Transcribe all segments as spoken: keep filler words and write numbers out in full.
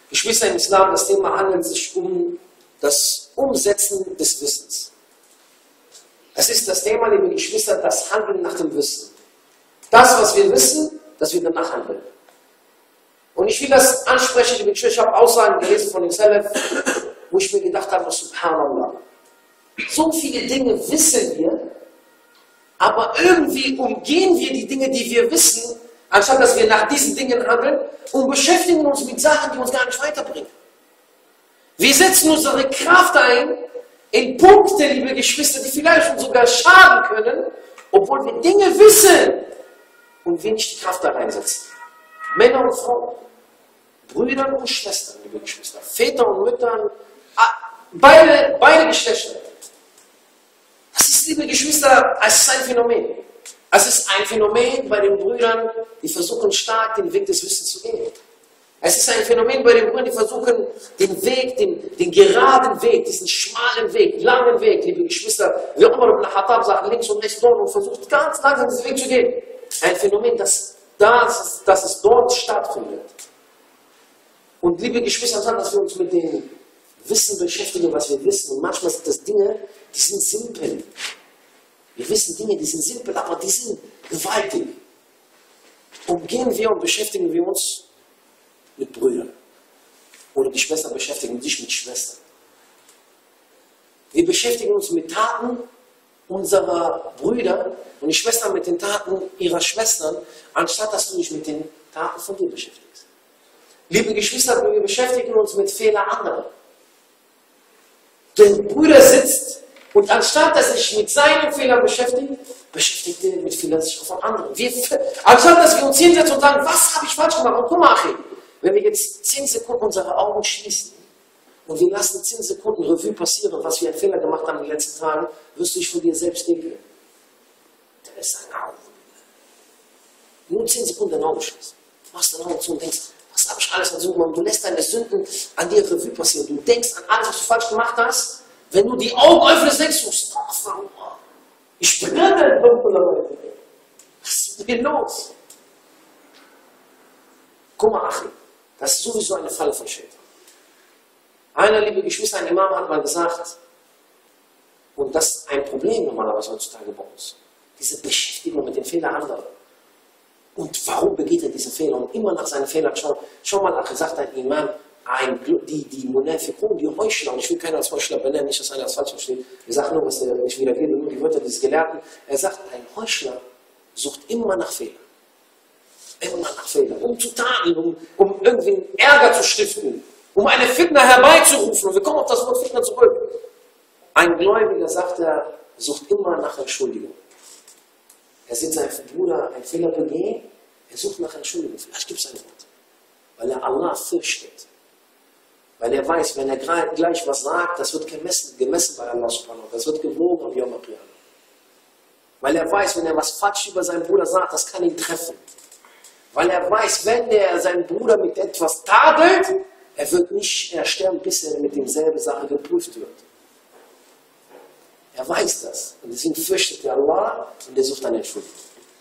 Geschwister im Islam, das Thema handelt sich um das Umsetzen des Wissens. Es ist das Thema, liebe Geschwister, das Handeln nach dem Wissen. Das, was wir wissen, dass wir danach handeln. Und ich will das ansprechen, liebe Geschwister, ich habe Aussagen gelesen von dem Salaf, wo ich mir gedacht habe, Subhanallah. So viele Dinge wissen wir, aber irgendwie umgehen wir die Dinge, die wir wissen, anstatt dass wir nach diesen Dingen handeln und beschäftigen uns mit Sachen, die uns gar nicht weiterbringen. Wir setzen unsere Kraft ein in Punkte, liebe Geschwister, die vielleicht uns sogar schaden können, obwohl wir Dinge wissen und wir nicht die Kraft da reinsetzen. Männer und Frauen, Brüder und Schwestern, liebe Geschwister, Väter und Mütter, beide, beide Geschlechter. Das ist, liebe Geschwister, es ist ein Phänomen. Es ist ein Phänomen bei den Brüdern, die versuchen stark den Weg des Wissens zu gehen. Es ist ein Phänomen bei den Brüdern, die versuchen den Weg, den, den geraden Weg, diesen schmalen Weg, langen Weg, liebe Geschwister, wie Umar ibn Khattab sagt, links und rechts dort und versucht ganz langsam diesen Weg zu gehen. Ein Phänomen, das, das, das es dort stattfindet. Und liebe Geschwister, dass wir uns mit dem Wissen beschäftigen, was wir wissen. Und manchmal sind das Dinge, die sind simpel. Wir wissen Dinge, die sind simpel, aber die sind gewaltig. Umgehen wir und beschäftigen wir uns mit Brüdern. Oder die Schwestern beschäftigen sich mit Schwestern. Wir beschäftigen uns mit Taten unserer Brüder und die Schwestern mit den Taten ihrer Schwestern, anstatt dass du dich mit den Taten von dir beschäftigst. Liebe Geschwister, wir beschäftigen uns mit Fehlern anderer. Der Bruder sitzt und anstatt dass er sich mit seinen Fehlern beschäftigt, beschäftigt er mit Fehlern sich von anderen. Wir, anstatt dass wir uns hinsetzen und sagen, was habe ich falsch gemacht? Und guck mal, Achim, wenn wir jetzt zehn Sekunden unsere Augen schließen und wir lassen zehn Sekunden Revue passieren, was wir einen Fehler gemacht haben in den letzten Tagen, wirst du dich von dir selbst denken. Das ist ein Auge. Nur zehn Sekunden deine Augen schließen. Du machst deine Augen zu und denkst, was habe ich alles an Sünden gemacht? Du lässt deine Sünden an dir Revue passieren. Du denkst an alles, was du falsch gemacht hast. Wenn du die Augen öffnest, denkst du, ich brenne. Was ist denn los? Guck mal, Achim, das ist sowieso eine Falle von Schäden. Einer, liebe Geschwister, ein Imam hat mal gesagt, und das ist ein Problem normalerweise heutzutage bei uns, diese Beschäftigung mit den Fehlern anderer. Und warum begeht er diesen Fehler? Und immer nach seinen Fehlern schauen. Schau mal, Achim, sagt ein Imam, ein, die, die Munafiqun, die Heuchler, und ich will keinen als Heuchler benennen, nicht, dass einer als falsch versteht. Wir sagen nur, was er nicht wiedergebe, nur die Wörter dieses Gelehrten. Er sagt, ein Heuchler sucht immer nach Fehlern. Immer nach Fehlern. Um zu tadeln, um, um irgendwie Ärger zu stiften, um eine Fitna herbeizurufen. Und wir kommen auf das Wort Fitna zurück. Ein Gläubiger, sagt er, sucht immer nach Entschuldigung. Er sieht seinen Bruder einen Fehler begehen, er sucht nach Entschuldigung. Vielleicht gibt es ein Wort. Weil er Allah fürchtet. Weil er weiß, wenn er gleich was sagt, das wird gemessen, gemessen bei Allah subhanahu wa ta'ala. Das wird gewogen am Yom al-Qiyamah. Weil er weiß, wenn er was falsch über seinen Bruder sagt, das kann ihn treffen. Weil er weiß, wenn er seinen Bruder mit etwas tadelt, er wird nicht sterben, bis er mit demselben Sache geprüft wird. Er weiß das. Und deswegen fürchtet er Allah und er sucht eine Entschuldigung.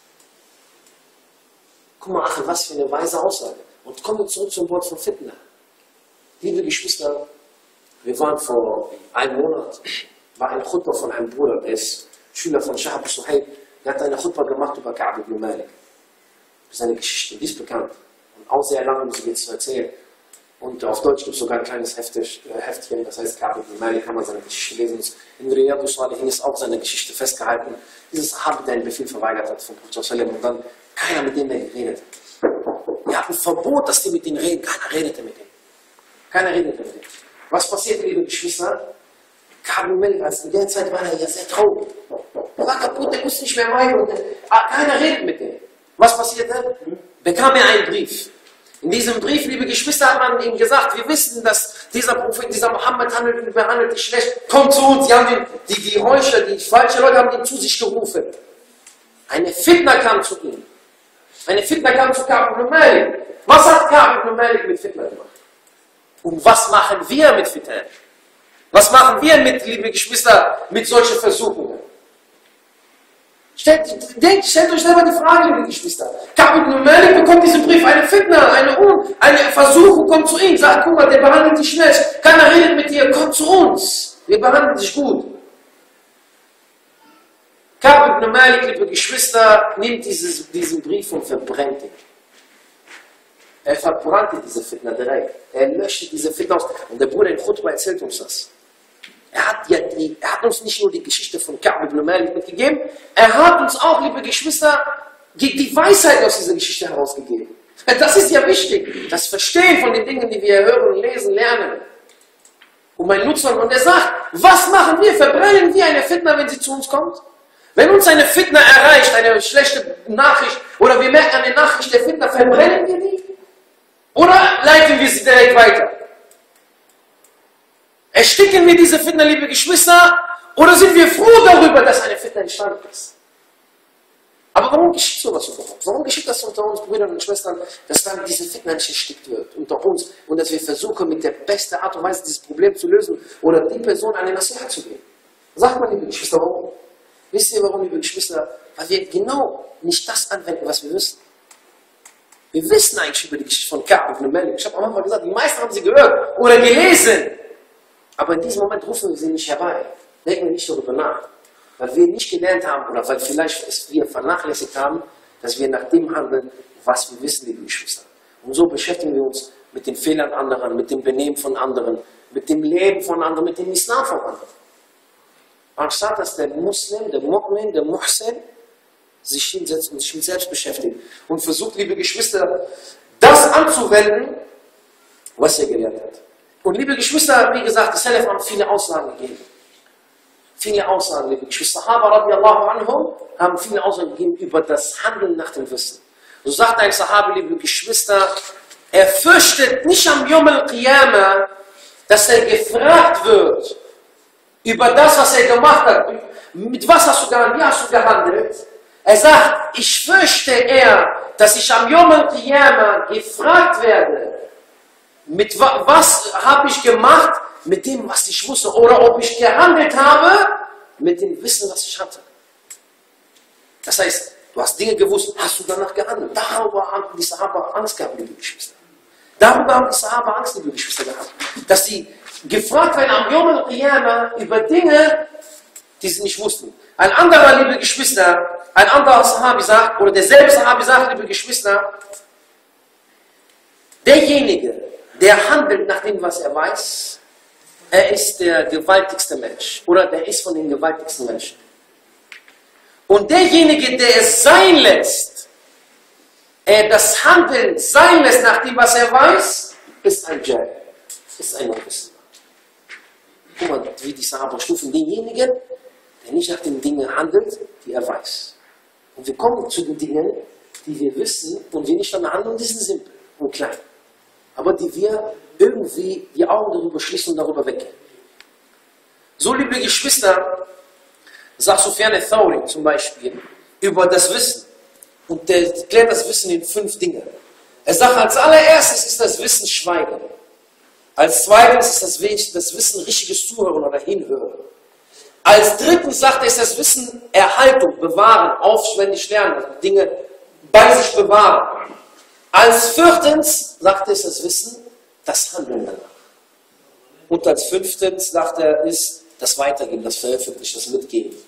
Guck mal, Achim, was für eine weise Aussage. Und kommen wir zurück zum Wort von Fitna. Liebe Geschwister, wir waren vor einem Monat, war eine Khutbah von einem Bruder, der ist Schüler von Shahab Suhaib, der hat eine Khutbah gemacht über Ka'b ibn Malik. Das ist eine Geschichte, die ist bekannt. Und auch sehr lange muss ich jetzt erzählen. Und auf Deutsch gibt es sogar ein kleines Heftchen, das heißt Ka'b ibn Malik, kann man seine Geschichte lesen. In Riyadus Salihin ist auch seine Geschichte festgehalten. Dieses Sahabi, der einen Befehl verweigert hat von Prophet Sallam und dann keiner mit dem mehr geredet hat. Er hat ein Verbot, dass die mit denen reden. Keiner redete mit denen. Keiner redete mit denen. Was passiert, liebe Geschwister? Ka'b ibn Malik, als in der Zeit war er ja sehr traurig. Er war kaputt, er wusste nicht mehr weiter. Und keiner redet mit denen. Was passierte? Bekam er einen Brief. In diesem Brief, liebe Geschwister, hat man ihm gesagt, wir wissen, dass dieser Prophet, dieser Mohammed handelt und behandelt dich schlecht. Komm zu uns. Die haben den, die, die Heuchler, die falschen Leute haben ihn zu sich gerufen. Eine Fitna kam zu ihm. Eine Fitna kam zu Ka'b ibn Malik. Was hat Ka'b ibn Malik mit Fitna gemacht? Und was machen wir mit Fitna? Was machen wir mit, liebe Geschwister, mit solchen Versuchungen? Stellt, denkt, stellt euch selber die Frage, liebe Geschwister. Ka'b ibn Malik bekommt diesen Brief, eine Fitna, eine, Un, eine Versuchung, kommt zu ihm, sagt, guck mal, der behandelt dich schlecht, keiner redet mit dir, komm zu uns, wir behandeln dich gut. Ka'b ibn Malik, liebe Geschwister, nimmt dieses, diesen Brief und verbrennt ihn. Er verbrannte diese Fitna direkt. Er löschte diese Fitna aus. Und der Bruder in Khutbah erzählt uns das. Er hat, ja die, er hat uns nicht nur die Geschichte von Ka'b ibn Malik mitgegeben, er hat uns auch, liebe Geschwister, die Weisheit aus dieser Geschichte herausgegeben. Das ist ja wichtig. Das Verstehen von den Dingen, die wir hören, lesen, lernen. Und mein Nutzer, und er sagt, was machen wir? Verbrennen wir eine Fitna, wenn sie zu uns kommt? Wenn uns eine Fitna erreicht, eine schlechte Nachricht, oder wir merken eine Nachricht der Fitna, verbrennen wir die? Oder leiten wir sie direkt weiter? Ersticken wir diese Fitna, liebe Geschwister, oder sind wir froh darüber, dass eine Fitna entstanden ist? Aber warum geschieht sowas überhaupt? Warum geschieht das unter uns, Brüdern und Schwestern, dass dann diese Fitna nicht erstickt wird unter uns und dass wir versuchen, mit der besten Art und Weise dieses Problem zu lösen oder die Person eine Nasiha zu geben? Sagt mal, liebe Geschwister, warum? Wisst ihr warum, liebe Geschwister? Weil wir genau nicht das anwenden, was wir wissen. Wir wissen eigentlich über die Geschichte von Ka'b ibn Malik. Ich habe am Anfang gesagt, die meisten haben sie gehört oder gelesen. Aber in diesem Moment rufen wir sie nicht herbei. Denken wir nicht darüber nach. Weil wir nicht gelernt haben oder weil vielleicht es wir vernachlässigt haben, dass wir nach dem handeln, was wir wissen, liebe Geschwister. Und so beschäftigen wir uns mit den Fehlern anderer, mit dem Benehmen von anderen, mit dem Leben von anderen, mit dem Islam von anderen. Anstatt dass der Muslim, der Mu'min, der Muhsin sich hinsetzt und sich mit selbst beschäftigt und versucht, liebe Geschwister, das anzuwenden, was er gelernt hat. Und liebe Geschwister, wie gesagt, die Salaf haben viele Aussagen gegeben. Viele Aussagen, liebe Geschwister. Sahaba radiallahu anhum haben viele Aussagen gegeben über das Handeln nach dem Wissen. So sagt ein Sahabi, liebe Geschwister, er fürchtet nicht am Yom al-Qiyamah, dass er gefragt wird über das, was er gemacht hat. Mit was hast du gehandelt? Wie hast du gehandelt? Er sagt, ich fürchte eher, dass ich am Yom al-Qiyamah gefragt werde, mit wa was habe ich gemacht, mit dem, was ich wusste, oder ob ich gehandelt habe, mit dem Wissen, was ich hatte. Das heißt, du hast Dinge gewusst, hast du danach gehandelt. Darüber haben die Sahaba Angst gehabt, liebe Geschwister. Darüber haben die Sahaba Angst, liebe Geschwister, gehabt. Dass sie gefragt werden am Yom al-Qiyamah über Dinge, die sie nicht wussten. Ein anderer, liebe Geschwister, ein anderer Sahabi sagt, oder derselbe Sahabi sagt, liebe Geschwister, derjenige, der handelt nach dem, was er weiß, er ist der gewaltigste Mensch. Oder der ist von den gewaltigsten Menschen. Und derjenige, der es sein lässt, er das Handeln sein lässt nach dem, was er weiß, ist ein Jahil, ist ein Unwissender. Guck mal, wie die Sahaba stufen denjenigen, der nicht nach den Dingen handelt, die er weiß. Und wir kommen zu den Dingen, die wir wissen und wir nicht danach handeln, die sind simpel und klein. Aber die wir irgendwie die Augen darüber schließen und darüber weggehen. So, liebe Geschwister, sagt Sufyan al-Thawri zum Beispiel über das Wissen. Und der klärt das Wissen in fünf Dinge. Er sagt, als allererstes ist das Wissen Schweigen. Als zweites ist das, das Wissen richtiges Zuhören oder Hinhören. Als drittens sagt er, ist das Wissen Erhaltung, bewahren, aufwendig lernen, also Dinge bei sich bewahren. Als viertens sagt er, ist das Wissen das Handeln danach. Und als fünftens sagt er, ist das Weitergeben, das Veröffentlichen, das Mitgeben.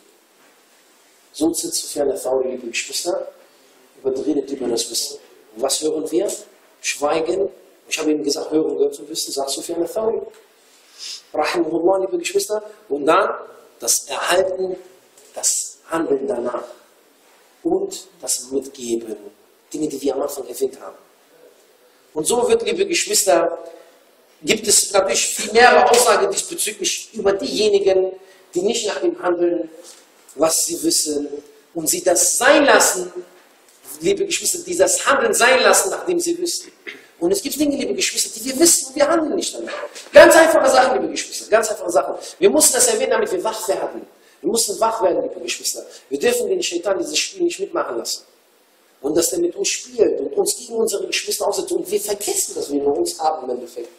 So sitzt Sufyan al-Thawri, liebe Geschwister, überredet über das Wissen. Und was hören wir? Schweigen. Ich habe ihm gesagt, hören gehört zum Wissen, sagt Sufyan al-Thawri. Rahimahullah, liebe Geschwister. Und dann das Erhalten, das Handeln danach. Und das Mitgeben. Dinge, die wir am Anfang erwähnt haben. Und so wird, liebe Geschwister, gibt es natürlich viel mehrere Aussagen diesbezüglich über diejenigen, die nicht nach dem handeln, was sie wissen, und sie das sein lassen, liebe Geschwister, die das Handeln sein lassen, nachdem sie wissen. Und es gibt Dinge, liebe Geschwister, die wir wissen und wir handeln nicht danach. Ganz einfache Sachen, liebe Geschwister, ganz einfache Sachen. Wir mussten das erwähnen, damit wir wach werden. Wir mussten wach werden, liebe Geschwister. Wir dürfen den Shaitan dieses Spiel nicht mitmachen lassen. Und dass er mit uns spielt und uns gegen unsere Geschwister aussetzt. Und wir vergessen, dass wir nur uns haben im Endeffekt.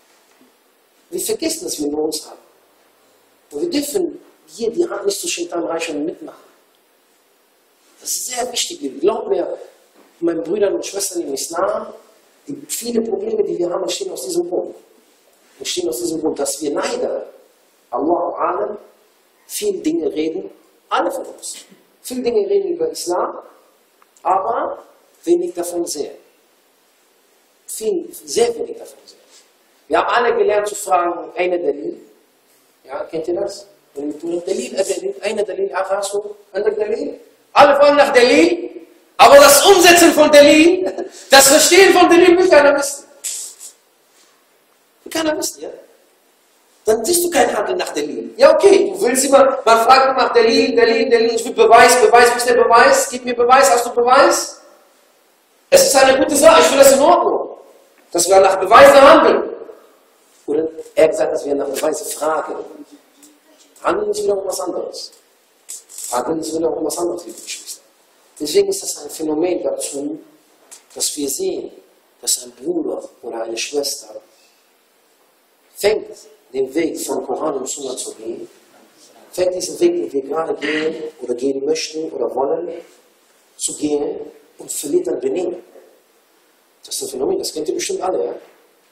Wir vergessen, dass wir nur uns haben. Und wir dürfen hier die Hand nicht zu Shaitan reichen und mitmachen. Das ist sehr wichtig. Glaub mir, meinen Brüdern und Schwestern im Islam, die viele Probleme, die wir haben, entstehen aus diesem Grund. Entstehen aus diesem Grund, dass wir leider, Allahu Alam, viele Dinge reden, alle von uns. Viele Dinge reden über Islam, aber wenig davon sehen. Viel, sehr wenig davon sehen. Wir haben alle gelernt zu fragen, eine Dalil. Ja, kennt ihr das? Dalil, Dalil, eine Dalil, ach, hast du, andere Dalil? Alle fragen nach Dalil, aber das Umsetzen von Dalil, das Verstehen von Dalil will keiner wissen. Will keiner wissen, ja? Dann siehst du kein Handeln nach Dalil. Ja, okay, du willst immer, man fragt nach Dalil, Dalil, Dalil, ich will Beweis, Beweis, wo ist der Beweis? Gib mir Beweis, hast du Beweis? Es ist eine gute Sache, ich finde das in Ordnung, dass wir nach Beweisen handeln. Oder er hat gesagt, dass wir nach Beweisen fragen. Handeln ist wiederum was anderes. Handeln ist wiederum was anderes, liebe Geschwister. Deswegen ist das ein Phänomen dazu, dass wir sehen, dass ein Bruder oder eine Schwester fängt, den Weg von Koran und Sunna zu gehen, fängt diesen Weg, den wir gerade gehen oder gehen möchten oder wollen, zu gehen und verliert dann Benehmen. Das ist ein Phänomen, das kennt ihr bestimmt alle, ja?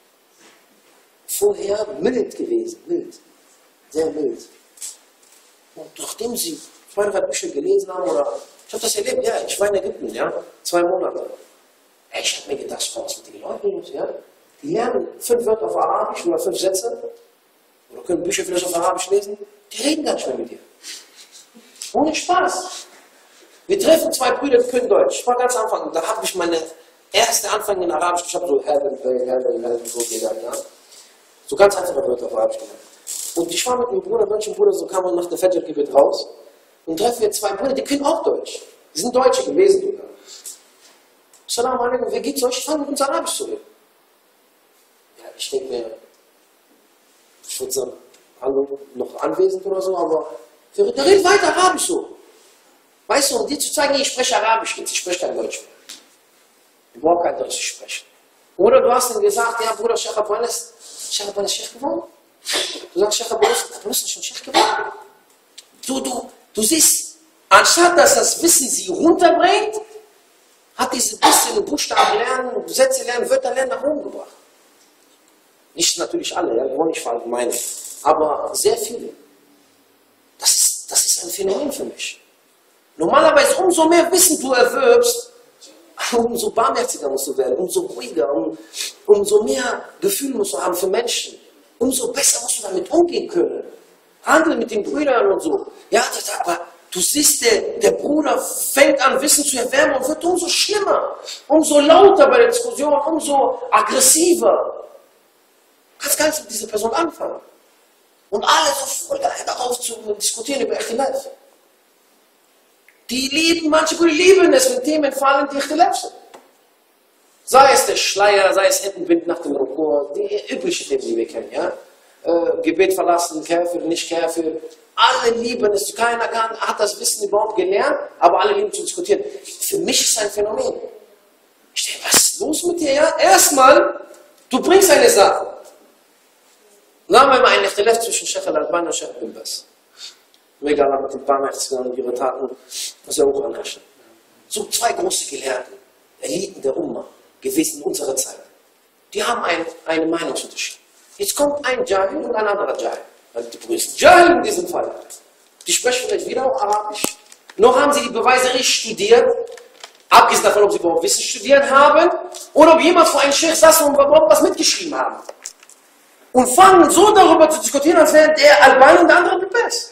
Vorher mild gewesen, mild, sehr mild. Und nachdem sie zwei, drei Bücher gelesen haben, oder ich habe das erlebt, ja, ich war in Ägypten, ja, zwei Monate. Ich habe mir gedacht, was mit den Leuten, ja, die lernen fünf Wörter auf Arabisch oder fünf Sätze, oder können Bücher vielleicht auf Arabisch lesen, die reden gar nicht mehr mit dir. Ohne Spaß. Wir treffen zwei Brüder, die können Deutsch. Ich war ganz am Anfang, da habe ich meine erste Anfang in Arabisch, ich habe so Heaven, Heaven, Heaven, so gelernt, ja. So ganz einfache Wörter auf Arabisch gelernt. Und ich war mit dem Bruder, deutschen Bruder, so kam man nach der Fajr-Gebet raus und treffen wir zwei Brüder, die können auch Deutsch. Die sind Deutsche gewesen sogar. Salam alaikum, wie geht's euch? Ich fange mit uns Arabisch zu reden. Ja, ich denke mir, ich würde sagen, hallo, noch anwesend oder so, aber der redet weiter Arabisch so. Weißt du, um dir zu zeigen, ich spreche Arabisch jetzt, ich spreche kein Deutsch mehr. Ich brauche kein Deutsch zu sprechen. Oder du hast dann gesagt, ja Bruder, Sheikh Abu Anas, Sheikh Abu Anas Sheikh geworden? Du sagst, Sheikh Abu Anas, du bist schon Sheikh geworden? Du, du, du siehst, anstatt dass das Wissen sie runterbringt, hat diese bisschen Buchstaben lernen, Sätze lernen, Wörter lernen nach oben gebracht. Nicht natürlich alle, ja, wir wollen nicht verallgemeinern, aber sehr viele. Das ist, das ist ein Phänomen für mich. Normalerweise, umso mehr Wissen du erwirbst, umso barmherziger musst du werden, umso ruhiger, um, umso mehr Gefühl musst du haben für Menschen, umso besser musst du damit umgehen können. Handel mit den Brüdern und so. Ja, das, aber du siehst, der, der Bruder fängt an, Wissen zu erwärmen und wird umso schlimmer, umso lauter bei der Diskussion, umso aggressiver. Du kannst gar nicht mit dieser Person anfangen. Und alle so voll darauf zu diskutieren über Ikhtilaf. Die lieben, manche Brüder lieben es, wenn Themen fallen, die Ikhtilaf sind. Sei es der Schleier, sei es Entenbind nach dem Rukur, die üblichen Themen, die wir kennen, ja. Äh, Gebet verlassen, Käfer, nicht Käfer. Alle lieben es, keiner kann, hat das Wissen überhaupt gelernt, aber alle lieben zu diskutieren. Für mich ist es ein Phänomen. Ich denke, was ist los mit dir? Ja? Erstmal, du bringst eine Sache. Sagen wir mal einen Ikhtilaf zwischen Sheikh Al-Albani und Sheikh Bin Baz. Mega mit den Barmherzigern und ihre Taten, was er auch anrechnet. So zwei große Gelehrten, Eliten der Umma, gewesen in unserer Zeit. Die haben ein, eine Meinungsunterschied. Jetzt kommt ein Jahil und ein anderer Jahil. Also die Brüder sind Jahil in diesem Fall. Die sprechen vielleicht wieder auch Arabisch. Noch haben sie die Beweise richtig studiert, abgesehen davon, ob sie überhaupt Wissen studiert haben, oder ob jemand vor einem Sheikh saß und überhaupt was mitgeschrieben haben. Und fangen so darüber zu diskutieren, als wäre der Albani und der andere der Best.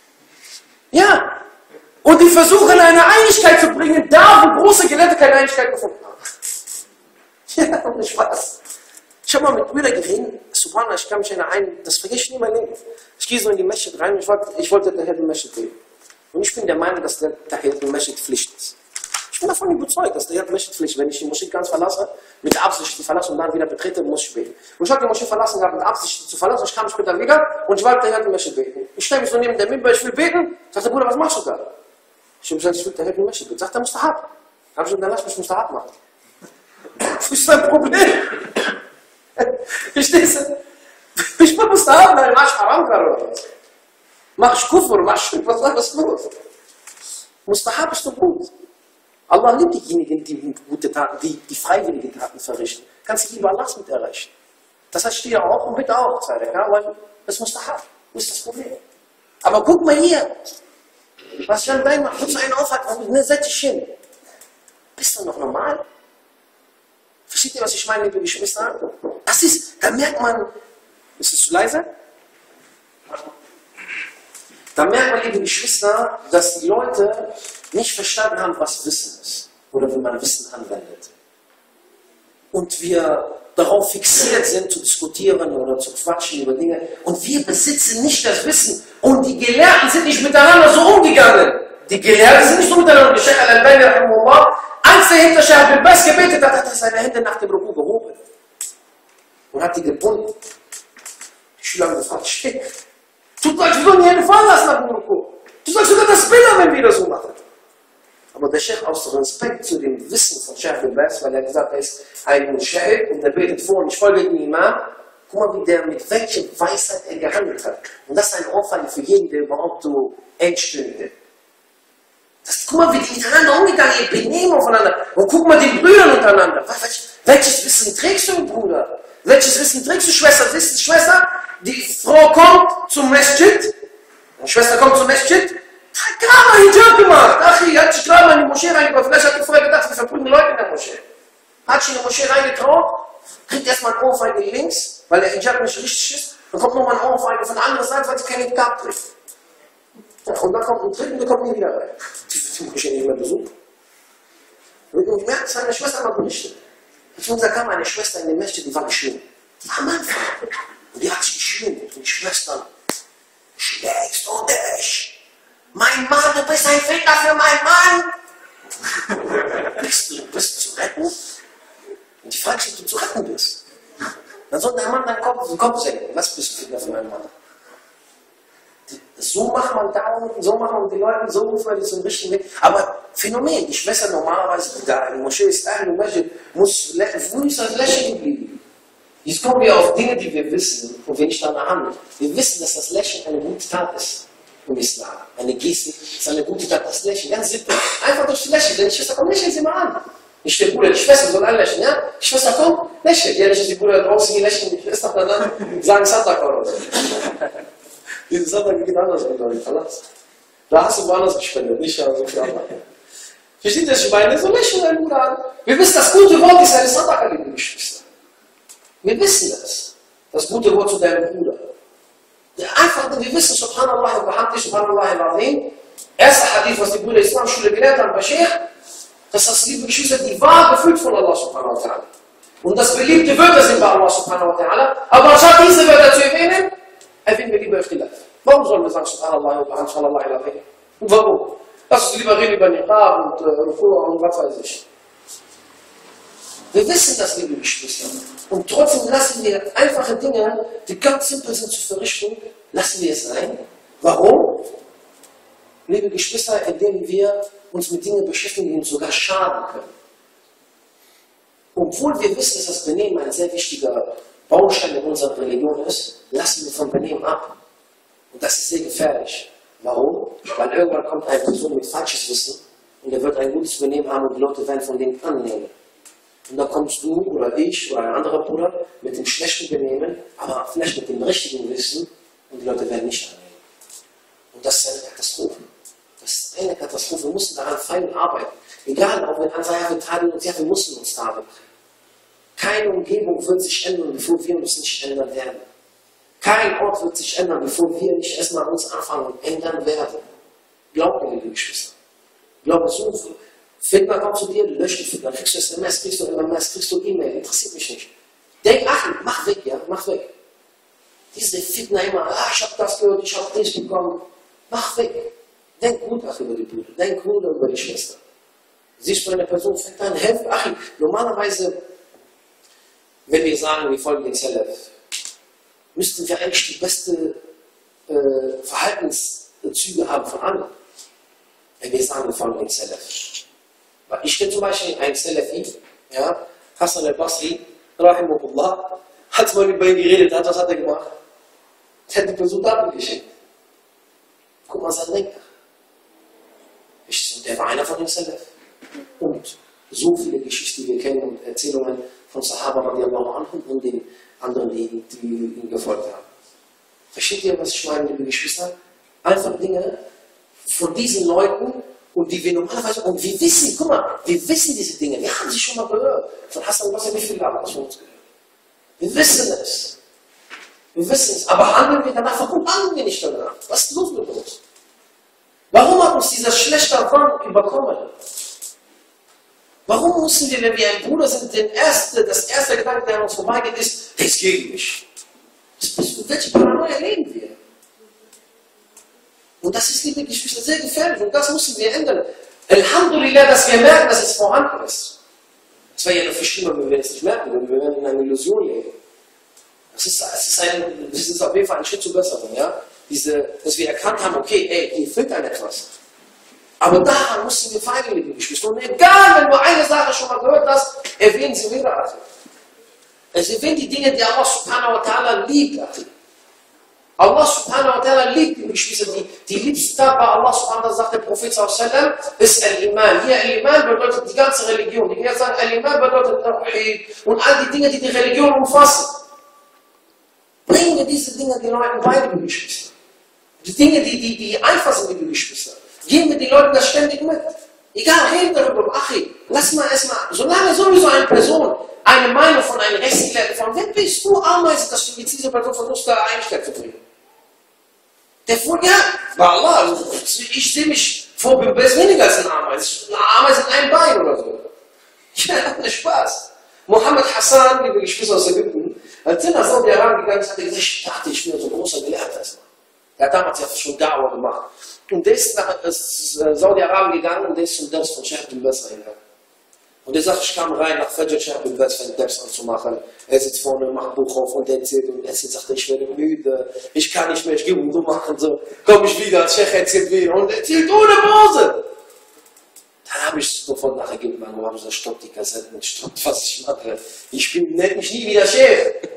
Ja. Und die versuchen eine Einigkeit zu bringen, da wo große Gelehrte keine Einigkeit gefunden haben. Ja, ohne Spaß. Ich habe mal mit Brüdern geredet, Subhanallah, ich kann mich erinnern, das vergesse ich nie mein Leben. Ich gehe so in die Masjid rein und ich wollte, ich wollte Tahiyat al-Masjid gehen. Und ich bin der Meinung, dass der Tahiyat al-Masjid Pflicht ist. Ich bin davon überzeugt, dass Tahiyat al-Masjid Pflicht ist. Wenn ich die Moschee ganz verlasse, mit der Absicht, die verlasse und dann wieder betrete, muss ich beten. Und ich habe die Moschee verlassen gehabt, mit der Absicht, die zu verlassen, ich kam später wieder und ich wollte Tahiyat al-Masjid beten. Ich stelle mich so neben der Mimbar, ich will beten. Sagt der Bruder, was machst du da? Ich habe gesagt, ich will Tahiyat al-Masjid beten. Sagt er, Mustahab. Habe ich gesagt, dann lass mich Mustahab machen. Das ist ein Problem. Verstehst du? Ich bin Mustahab, weil mach ich Haram oder was? Mach ich Kufr, mach ich was, was ist los? Mustahab ist doch gut. Allah liebt diejenigen, die gute Taten, die, die freiwillige Taten verrichten. Kannst du lieber Allahs mit erreichen. Das heißt, stehe auch und bitte auch, Zadaka, weil das musst du haben. Das ist das Problem. Aber guck mal hier, was Jan Bein macht, putz einen auf, ne, setz dich hin. Bist du noch normal? Versteht ihr, was ich meine, liebe Geschwister? Das ist, da merkt man, ist es zu leise? Da merkt man, liebe Geschwister, dass die Leute nicht verstanden haben, was Wissen ist. Oder wie man Wissen anwendet. Und wir darauf fixiert sind, zu diskutieren oder zu quatschen über Dinge. Und wir besitzen nicht das Wissen. Und die Gelehrten sind nicht miteinander so umgegangen. Die Gelehrten sind nicht so miteinander umgegangen. Sheikh Al-Albani, rahimahullah, als der hinter Sheikh Al-Bas gebetet hat, hat er seine Hände nach dem Ruku gehoben. Und hat die gebunden. Die Schüler haben gefragt, Sheikh, tut euch so nie einen Fall lassen nach dem Ruku. Du sagst sogar das Bilder, wenn wir das so machen. Aber der Sheikh aus Respekt zu dem Wissen von Sheikh Al-Bas, weil er gesagt hat, er ist ein Sheikh und er betet vor und ich folge dem Imam. Guck mal, wie der, mit welcher Weisheit er gehandelt hat. Und das ist ein Ohrfeige für jeden, der überhaupt so einstellen will. Das, guck mal, wie die miteinander umgegangen sind, ihr Benehmen aufeinander. Und guck mal, die Brüder untereinander. Welches, welches Wissen trägst du, Bruder? Welches Wissen trägst du, Schwester? Siehst du, Schwester? Die Frau kommt zum Masjid. Die Schwester kommt zum Masjid. Hat gerade mal Hijab gemacht. Achi, hat sich gerade mal in die Moschee reingebracht. Vielleicht hat die vorher gedacht, wir verprügeln Leute in der Moschee. Hat sich in die Moschee reingetraut, kriegt erstmal ein Ohrfeige links, weil der Hijab nicht richtig ist. Dann kommt nochmal ein Ohrfeige von der anderen Seite, weil sie keinen Hijab trägt. Ja, und dann kommt ein Dritter und der kommt nie wieder rein. Die wird die Moschee nicht mehr besuchen. Und ich merke, seine Schwester mal berichtet. Zu uns kam eine Schwester in den Mächte, die war geschwimmt. Die war am Anfang. Und die hat sich geschwimmt. Und die Schwestern, schlägst du dich? Mein Mann, du bist ein Ficker für meinen Mann! bist du bist zu retten? Und die fragt sich, ob du zu retten bist. Dann soll der Mann deinen Kopf, den Kopf senken. Was bist du Ficker für meinen Mann? So macht man da, so machen wir die Leute, so rufen wir die zum richtigen Weg. Aber Phänomen, die Schwester normalerweise, da in der Moschee ist da, in der Moschee muss, wo ist das Lächeln geblieben? Jetzt kommen wir auf Dinge, die wir wissen und wir nicht danach handeln. Wir wissen, dass das Lächeln eine gute Tat ist. Im Islam. Eine Geste ist eine gute Tat, das Lächeln. Ganz simpel. Einfach durch Lächeln. Denn die Schwester kommt, lächeln Sie mal an. Nicht der Bruder, die Schwester soll anlächeln, ja? Die Schwester kommt, lächelt. Ja, nicht, dass die Brüder draußen die lächeln, die Schwester dann sagen Sadaka oder so. Diese Sadaka geht anders, glaube ich. Da hast du woanders gespendet, nicht so für Allah. Versteht ihr, ich meine? So lächeln dein Bruder an. Wir wissen, das gute Wort ist eine Sadaka, liebe Geschwister. Wir wissen das. Das gute Wort zu deinem Bruder. Ja, einfach, wir wissen, Subhanallah, Bahamdi, Subhanallah, Al-Azim. Erster Hadith, was die Brüder der Islamschule gelernt haben bei Sheikh, dass das, liebe Geschwister, die wahr gefüllt von Allah Subhanahu wa Ta'ala. Und das beliebte Wörter sind bei Allah Subhanahu wa Ta'ala. Aber anstatt diese Wörter zu erwähnen, erwähnen wir lieber Ikhtilaf. Warum sollen wir sagen, Subhanallah, Bahamdi, Subhanallah, Al-Azim? Warum? Lass uns lieber reden über Niqab und Rufu' und was weiß ich. Wir wissen das, liebe Geschwister. Und trotzdem lassen wir einfache Dinge, die ganz simpel sind zu verrichten, lassen wir es sein. Warum? Liebe Geschwister, indem wir uns mit Dingen beschäftigen, die uns sogar schaden können. Obwohl wir wissen, dass das Benehmen ein sehr wichtiger Baustein in unserer Religion ist, lassen wir vom Benehmen ab. Und das ist sehr gefährlich. Warum? Weil irgendwann kommt eine Person mit falsches Wissen und er wird ein gutes Benehmen haben und die Leute werden von dem annehmen. Und dann kommst du oder ich oder ein anderer Bruder mit dem schlechten Benehmen, aber vielleicht mit dem richtigen Wissen und die Leute werden nicht annehmen. Und das ist eine Katastrophe. Das ist eine Katastrophe. Wir müssen daran fein arbeiten. Egal, auch wenn andere ja, wir tadeln uns, ja, wir müssen uns tadeln. Keine Umgebung wird sich ändern, bevor wir uns nicht ändern werden. Kein Ort wird sich ändern, bevor wir nicht erstmal uns anfangen und ändern werden. Glaubt mir, liebe Geschwister. Glaubt mir, so Fitna kommt zu dir, löscht die Fitna, kriegst du S M S, kriegst du M M S, kriegst du E-Mail, interessiert mich nicht. Denk, ach, mach weg, ja, mach weg. Diese Fitna immer, ah, ich hab das gehört, ich hab das bekommen. Mach weg. Denk gut nach über die Brüder, denk gut über die Schwester. Siehst du eine Person, fängt an, helf, ach, normalerweise, wenn wir sagen, wir folgen den Salaf, müssten wir eigentlich die beste äh, Verhaltenszüge haben von allen. Wenn wir sagen, wir folgen den Salaf. Ich kenne zum Beispiel einen Salafi, ja, Hassan al-Basri, rahimahullah, hat mal über ihn geredet, hat, was hat er gemacht? Er hat die Person Daten geschickt. Guck mal, sein Denker. Der war einer von den Salaf. so viele Geschichten, die wir kennen und Erzählungen von Sahaba radiallahu anhum und den anderen, die, die ihm gefolgt haben. Versteht ihr, was ich meine, liebe Geschwister? Einfach Dinge von diesen Leuten, und die wir normalerweise, und wir wissen, guck mal, wir wissen diese Dinge, wir haben sie schon mal gehört. Von Hassan Basri, wie viele haben das von uns gehört? Wir wissen es. Wir wissen es. Aber handeln wir danach? Warum handeln wir nicht danach? Was ist los mit uns? Warum hat uns dieser schlechte Wand überkommen? Warum müssen wir, wenn wir ein Bruder sind, den erste, das erste Gedanke, der an uns vorbeigeht, ist, der ist gegen mich. Welche Paranoia leben wir? Und das ist, liebe Geschwister, sehr gefährlich. Und das müssen wir ändern. Alhamdulillah, dass wir merken, dass es vorhanden ist. Es wäre ja noch viel schlimmer, wenn wir es nicht merken, wenn wir in einer Illusion leben. Es ist, es ist, ein, es ist auf jeden Fall ein Schritt zur Besserung. Ja? Diese, dass wir erkannt haben, okay, ey, hier fehlt einem etwas. Aber daran müssen wir feilen, liebe Geschwister. Und egal, wenn du eine Sache schon mal gehört hast, erwähnen sie wieder. Es erwähnt die Dinge, die Allah subhanahu wa ta'ala liebt. Allah subhanahu wa ta'ala liebt, liebe Geschwister, die, die liebste Tat bei Allah subhanahu wa ta'ala, sagt der Prophet sallallahu alaihi wasallam, ist Al-Iman. Hier Al-Iman bedeutet die ganze Religion. Die sagen, Al-Iman bedeutet Tawhid und all die Dinge, die die Religion umfassen. Bringen wir diese Dinge den Leuten bei, liebe Geschwister. Die Dinge, die, die, die einfach sind, liebe Geschwister. Geben wir den Leuten das ständig mit. Egal, reden darüber, Achi. Lass mal erstmal, solange sowieso eine Person eine Meinung von einem Rechtsgelehrten von, wer bist du, Ameise, dass du jetzt diese Person versuchst, da eingestellt zu bringen? Der vor, ja, bei Allah, also ich sehe mich vor Bimbel weniger als ein Ameise. Eine Ameise in einem Bein oder so. Ja, hat nicht Spaß. Mohammed Hassan, liebe Geschwister aus Ägypten, als er nach Saudi-Arabien gegangen ist, hat er gesagt, ich dachte, ich bin so ein großer Gelehrter. Er hat damals ja schon Dauer gemacht. Und der ist nach Saudi-Arabien gegangen und der ist zum Ders von Sheikh bin Baz reingegangen. Und er sagt, ich kam rein nach Fajr Sheikh bin Baz, einen Ders anzumachen. Er sitzt vorne, macht Buch auf und erzählt und erzählt, sagt, ich werde müde, ich kann nicht mehr, ich gehe um du machen, so. Komm ich wieder, als Sheikh erzählt wieder und erzählt ohne Pause. Dann habe ich sofort nachher gegeben, und habe gesagt, stopp die Kassetten, stopp, was ich mache. Ich bin, nennt mich nie wieder Sheikh.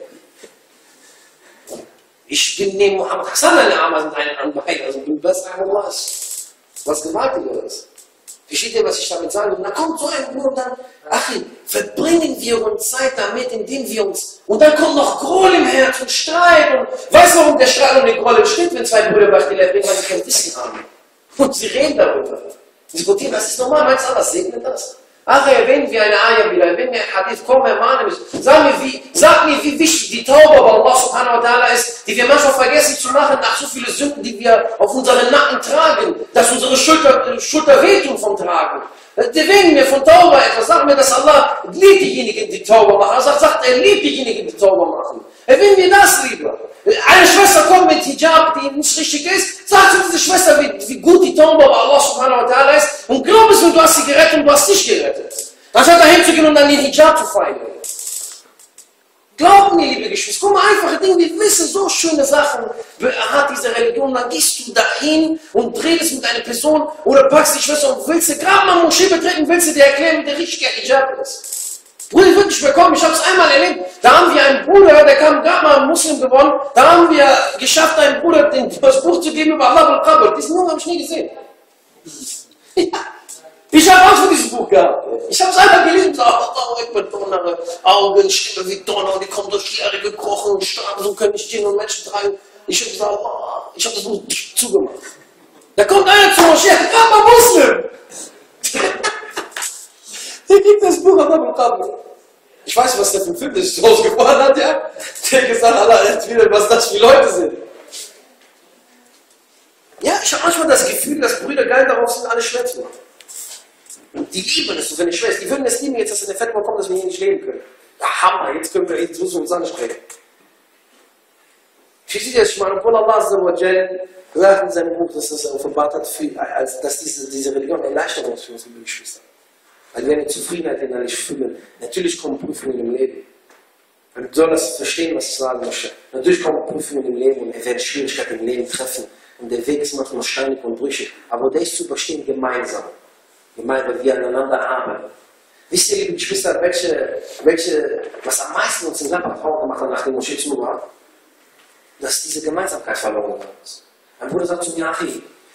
Ich bin neben Mohammed Hassan eine Ameise und einen Anbein, also bin besser als was. Was gewaltigeres. Versteht ihr, was ich damit sage? Und dann kommt so ein Bruder und dann, ach, verbringen wir uns Zeit damit, indem wir uns, und dann kommt noch Groll im Herz und Streit und, weißt du, warum der Streit und der Groll entsteht, wenn zwei Brüder beispielsweise bringen, weil sie kein Wissen haben. Und sie reden darüber. Diskutieren, das ist normal, meinst du, was segnet das? Ach, erwähnen wir eine Ayah wieder, erwähnen wir ein Hadith, komm, ermahne mich. Sag mir, wie, sag mir, wie wichtig die Taube bei Allah subhanahu wa ta'ala ist, die wir manchmal vergessen zu machen nach so vielen Sünden, die wir auf unseren Nacken tragen, dass unsere Schulter, Schulter wehtun vom Tragen. Erwähnen wir von Taube etwas, sag mir, dass Allah liebt diejenigen, die Taube machen. Er sagt, sagt, er liebt diejenigen, die Taube machen. Erwähnen wir das lieber. Eine Schwester kommt mit Hijab, die nicht richtig ist, sagt zu dieser Schwester, wie, wie gut die Taube bei Allah subhanahu wa ta'ala ist, und glaub es, wenn du hast sie gerettet und du hast dich gerettet. Anstatt dahin zu gehen und dann den Hijab zu feiern. Glaubt mir, liebe Geschwister, guck mal, einfache Dinge, wir wissen, so schöne Sachen hat diese Religion, dann gehst du dahin und redest mit einer Person oder packst die Schwester und willst du gerade mal Moschee betreten, willst du dir erklären, wie der richtige Hijab ist. Bruder, ich würde nicht mehr kommen, ich habe es einmal erlebt. Da haben wir einen Bruder, der kam gerade mal Muslim geworden, da haben wir geschafft, einem Bruder den, das Buch zu geben über Allah al-Qabr. Diesen Jungen habe ich nie gesehen. Ja. Ich habe Angst vor diesem Buch gehabt. Ich habe es einfach gelesen, so, oh, ich bin Donner, Augen, Stimme wie Donner, und die kommen durch die Erde gekrochen und starben, so können nicht Djinn und Menschen tragen. Ich habe gesagt, oh, ich habe das Buch zugemacht. Da kommt einer zu Moschee, gerade mal Muslim. Der gibt das Buch an Allah. Ich weiß, was der für ein Film ist, der rausgefahren hat, ja? Der gesagt hat, Allah, was das für Leute sind. Ja, ich habe manchmal das Gefühl, dass Brüder geil darauf sind, alle schwer zu machen. Die lieben es, so wenn ich weiß, die würden es lieben, jetzt, dass in der Fettmann kommt, dass wir hier nicht leben können. Ja, Hammer, jetzt können wir, jetzt müssen wir uns ansprechen. Ich sehe das, ich meine, obwohl Allah gesagt in seinem Buch, dass das offenbart hat, als, dass diese, diese Religion Erleichterung ist für uns, liebe Geschwister. Weil wir eine Zufriedenheit innerlich fühlen. Natürlich kommen Prüfungen im Leben. Man soll das verstehen, was ich sagen möchte. Natürlich kommen Prüfungen im Leben und er wird Schwierigkeiten im Leben treffen. Und der Weg ist manchmal steinig und brüchig. Aber der ist zu überstehen gemeinsam. Gemeinsam, weil wir aneinander arbeiten. Wisst ihr, liebe Geschwister, welche, welche, was am meisten uns in Gladbach Frau gemacht hat nach dem Moschee zu war? Dass diese Gemeinsamkeit verloren gegangen ist. Ein Bruder sagt zu mir, Achi,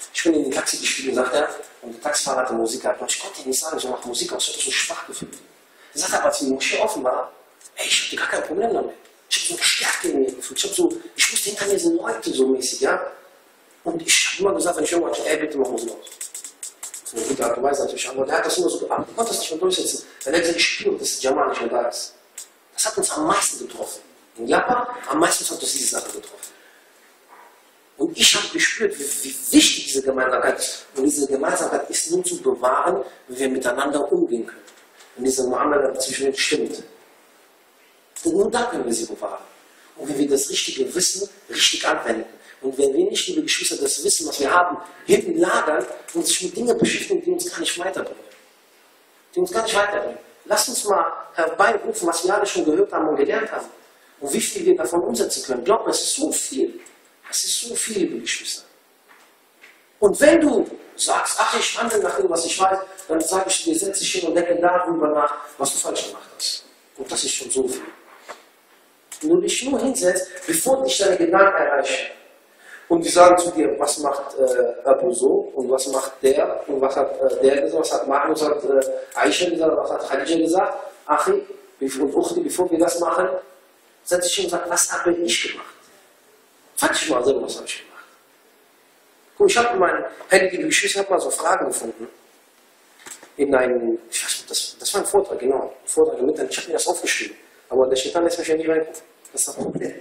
Ich bin in den Taxi gestiegen, sagt er, und der Taxifahrer hatte Musik gehabt. Und ich konnte ihm nicht sagen, ich mache Musik aus, ich habe so schwach gefühlt. Er sagt aber, als die Moschee offen war, ey, ich hatte gar kein Problem damit. Ich habe so eine Stärke in mir gefühlt. Ich, so, ich wusste, hinter mir sind Leute so mäßig, ja. Und ich habe immer gesagt, wenn ich irgendwann, ey, bitte mach Musik aus. Auf eine gute Art und Weise natürlich, aber der hat das immer so gemacht, ich konnte das nicht mehr durchsetzen. Dann hat er gesagt, ich spüre, dass Jamal nicht mehr da ist. Das hat uns am meisten getroffen. In Japan, am meisten hat uns diese Sache getroffen. Und ich habe gespürt, wie, wie wichtig diese Gemeinsamkeit ist. Und diese Gemeinsamkeit ist nur zu bewahren, wenn wir miteinander umgehen können. Und diese Muamala zwischen uns stimmt. Und nur da können wir sie bewahren. Und wenn wir das richtige Wissen richtig anwenden. Und wenn wir nicht, liebe Geschwister, das Wissen, was wir haben, hinten lagern und sich mit Dingen beschäftigen, die uns gar nicht weiterbringen. Die uns gar nicht weiterbringen. Lasst uns mal herbeirufen, was wir alle schon gehört haben und gelernt haben. Und wie viel wir davon umsetzen können. Glaubt mir, es ist so viel. Es ist so viel, liebe Geschwister. Und wenn du sagst, ach, ich handle nach dem, was ich weiß, dann sage ich dir, setz dich hin und denke darüber nach, was du falsch gemacht hast. Und das ist schon so viel. Wenn du dich nur hinsetzt, bevor dich deine Gedanken erreichen, und die sagen zu dir, was macht äh, Abu so und was macht der und was hat äh, der gesagt, was hat Magnus, hat äh, Aisha gesagt, was hat Khadija gesagt, Achi und Uchti, bevor wir das machen, setz dich hin und sag, was habe ich gemacht? Frag dich mal selber, was habe ich gemacht? Guck, ich habe in meinen heiligen Geschwistern hab mal so Fragen gefunden. In einem, ich weiß nicht, das, das war ein Vortrag, genau. Ein Vortrag im Internet, ich habe mir das aufgeschrieben. Aber der Shaitan lässt mich ja nicht reingucken. Das ist das Problem.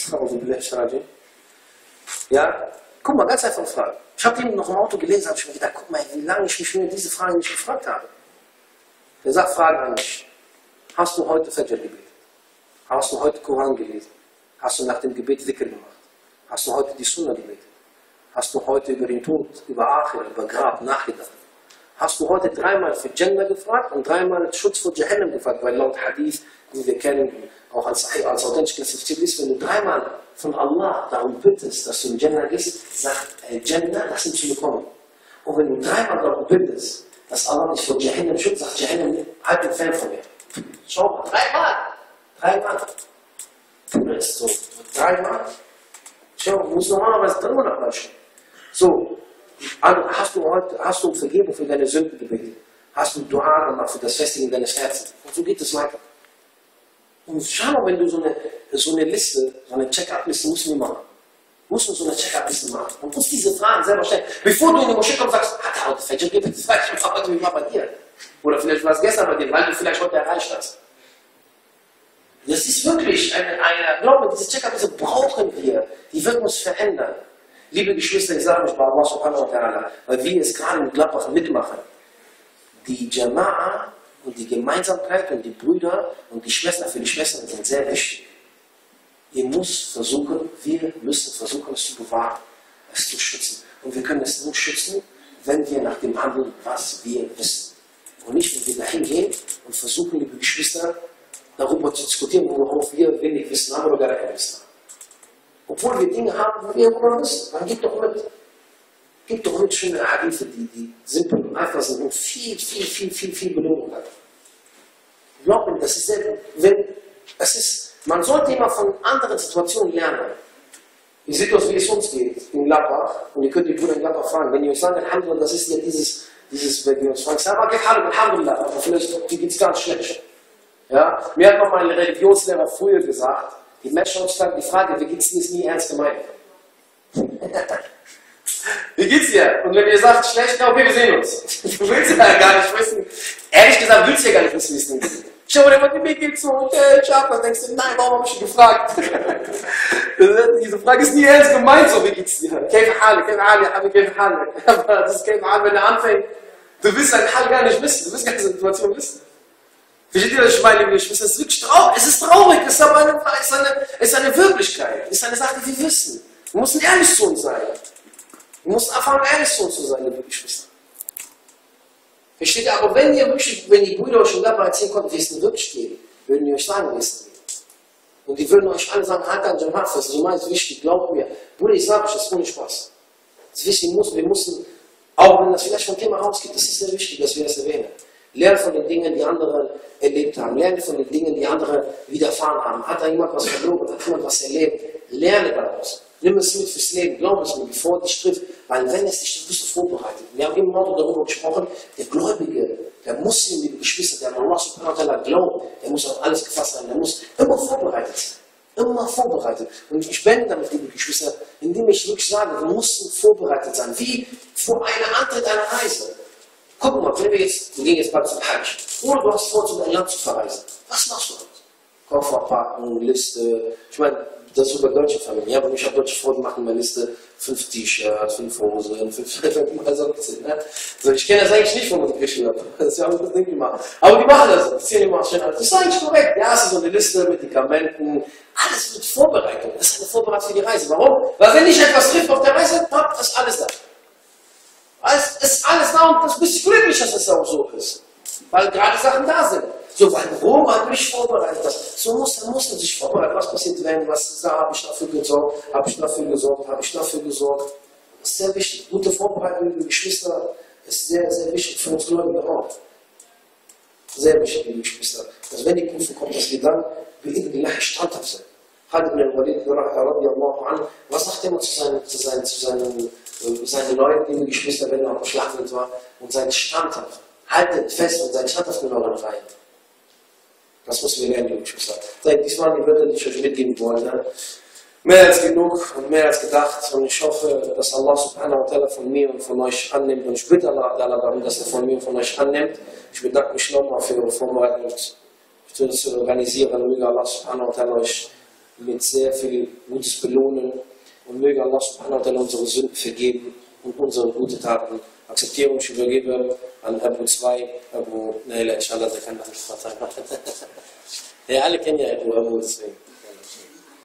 Ja, guck mal, ganz einfach Frage. Ich habe eben noch im Auto gelesen, habe ich mir gedacht, guck mal, wie lange ich mich für diese Frage nicht gefragt habe. Der sagt, Fragen an mich. Hast du heute Fajr gebetet? Hast du heute Koran gelesen? Hast du nach dem Gebet Zikr gemacht? Hast du heute die Sunna gebetet? Hast du heute über den Tod, über Akhir, über Grab nachgedacht? Hast du heute dreimal für Jannah gefragt und dreimal Schutz vor Jahannam gefragt? Weil laut Hadith, die wir kennen, auch als, als authentisch klassifiziert ist, wenn du dreimal von Allah darum bittest, dass du in Jannah gehst, sagt äh, Jannah, lass ihn zu bekommen. Und wenn du dreimal darum bittest, dass Allah dich vor Jahannam schützt, sagt Jahannam, halt den Fan von mir. Schau mal, dreimal! Dreimal! Das ist so, dreimal. Schau, du musst normalerweise dreihundert Mal stehen. So, hast du heute, hast du um Vergebung für deine Sünden gebetet? Hast du Dua gemacht für das Festigen deines Herzens? Und so geht es weiter. Und schau mal, wenn du so eine, so eine Liste, so eine Check-up-Liste musst du machen. Musst du so eine Check-up-Liste machen. Und musst diese Fragen selber stellen. Bevor du in die Moschee kommst, sagst, hat er heute Fajr gebetet? Das weiß ich nicht, heute war bei dir. Oder vielleicht war es gestern bei dir, weil du vielleicht heute erreicht hast. Das ist wirklich eine, eine glaub mir, diese Check-up-Liste brauchen wir. Die wird uns verändern. Liebe Geschwister, ich sage euch bei Allah subhanahu wa ta'ala, weil wir es gerade mit Gladbach mitmachen. Die Jama'a und die Gemeinsamkeit und die Brüder und die Schwestern für die Schwestern sind sehr wichtig. Ihr müsst versuchen, wir müssen versuchen, es zu bewahren, es zu schützen. Und wir können es nur schützen, wenn wir nach dem handeln, was wir wissen. Und nicht, wenn wir dahin gehen und versuchen, liebe Geschwister, darüber zu diskutieren, worauf wir wenig Wissen haben oder gar kein Wissen haben. Obwohl wir Dinge haben, wo wir darüber wissen. Dann gib doch mit. Gib doch mit schöne Hadithe, die, die simpel und einfach sind und viel, viel, viel, viel, viel Belohnung haben. Glaubt mir, das ist sehr, wenn, es ist, man sollte immer von anderen Situationen lernen. Ihr seht doch, wie es uns geht in Gladbach. Und ihr könnt die Brüder in Gladbach fragen. Wenn ihr euch sagen, Alhamdulillah, das ist ja dieses, dieses, wenn wir uns fragen, sagen, okay, Alhamdulillah, aber vielleicht geht es ganz schlecht. Ja? Mir hat noch mal ein Religionslehrer früher gesagt, die Menschen heutzutage die Frage, wie geht's dir, ist nie ernst gemeint. Wie geht's dir? Und wenn ihr sagt, schlecht, ja, okay, wir sehen uns. Du willst ja gar nicht wissen. Ehrlich gesagt, willst du ja gar nicht wissen, wie es dir geht. Schau dir mal, mir geht's so, okay, ich hab, dann denkst du, nein, warum hab ich dich gefragt? Diese Frage ist nie ernst gemeint, so, wie geht's dir? Kein Hal, kein Hal, aber kein Hal. Aber das ist kein Hal, wenn er anfängt. Du willst dein Hal gar nicht wissen, du willst gar nicht die Situation wissen. Versteht ihr, was ich meine, liebe Geschwister? Es ist wirklich traurig, es ist traurig, es ist aber eine, es ist eine, es ist eine Wirklichkeit, es ist eine Sache, die wir wissen. Wir müssen ehrlich zu uns sein. Wir müssen anfangen, ehrlich zu uns zu sein, liebe Geschwister. Versteht ihr, aber wenn ihr wirklich, wenn die Brüder euch in Gladbach erzählen konnten, wie es denn wirklich geht, würden die euch sagen, wie es geht. Und die würden euch alle sagen, Hakan Jamat, das ist so wichtig, glaubt mir. Bruder, ich sage euch, das ist ohne Spaß. Das ist wichtig, wir müssen, auch wenn das vielleicht vom Thema rausgeht, das ist sehr wichtig, dass wir das erwähnen. Lernen von den Dingen, die andere erlebt haben. Lernen von den Dingen, die andere widerfahren haben. Hat da jemand was verloren? Hat jemand was erlebt? Lerne daraus. Nimm es mit fürs Leben, glaub es mir, bevor dich trifft, weil wenn es dich trifft, bist du vorbereitet. Wir haben eben noch darüber gesprochen, der Gläubige, der Muslim, liebe Geschwister, der an Allah subhanahu wa ta'ala glaubt, der muss auf alles gefasst sein, der muss immer vorbereitet sein. Immer vorbereitet. Und ich bin damit, liebe Geschwister, indem ich wirklich sage, wir müssen vorbereitet sein, wie vor einem Antritt einer Reise. Guck mal, wenn wir jetzt, wir gehen jetzt bald zum Hajj, oder du hast vor, zu deinem Land zu verreisen. Was machst du dort? Kofferpacken, Liste, ich meine, das ist über deutsche Familien. Ja, aber ich habe deutsche Freunde, machen meine Liste, fünf T-Shirts, fünf Hosen, fünf Socken. Ne? Also ich kenne das eigentlich nicht von unseren Griechen. Das ist ja auch das Ding gemacht. Aber die machen das. Das ist eigentlich korrekt. Ja, es ist so eine Liste, Medikamenten, alles mit Vorbereitung. Das ist eine Vorbereitung für die Reise. Warum? Weil wenn dich etwas trifft auf der Reise, dann ist alles da. Es ist alles da und du bist glücklich, dass es auch so ist. Weil gerade Sachen da sind. So, weil woran mich vorbereitet das? So muss, dann muss man sich vorbereiten. Was passiert, wenn, was ist da, habe ich dafür gesorgt, habe ich dafür gesorgt, habe ich dafür gesorgt. Das ist sehr wichtig. Gute Vorbereitung, liebe Geschwister, ist sehr, sehr wichtig für uns Gläubige auch. Sehr wichtig, liebe Geschwister. Dass wenn die Prüfung kommt, dass wir dann bi'idhnillahi standhaft sind. Khalid ibn al-Walid radiyallahu anhu, was sagt er immer zu seinen, zu seinen, zu seinen, äh, seinen Leuten, liebe Geschwister, wenn er auf dem Schlachtfeld war, und seid standhaft. Haltet fest und seid standhaft in euren Reihen. Das müssen wir lernen, liebe Geschwister. Dies waren die Wörter, die ich euch mitgeben wollte. Mehr als genug und mehr als gedacht. Und ich hoffe, dass Allah subhanahu wa ta'ala von mir und von euch annimmt. Und ich bitte Allah darum, dass er von mir und von euch annimmt. Ich bedanke mich nochmal für Ihre Vorbereitung, für das Organisieren. Und möge Allah subhanahu wa ta'ala euch mit sehr viel Gutes belohnen. Und möge Allah subhanahu wa ta'ala unsere Sünden vergeben und unsere guten Taten akzeptieren. Ich übergebe an Abu zwei, Abu, nein, inshallah, der kann das nicht verteilen. Ja, alle kennen ja Abu, Abu, deswegen.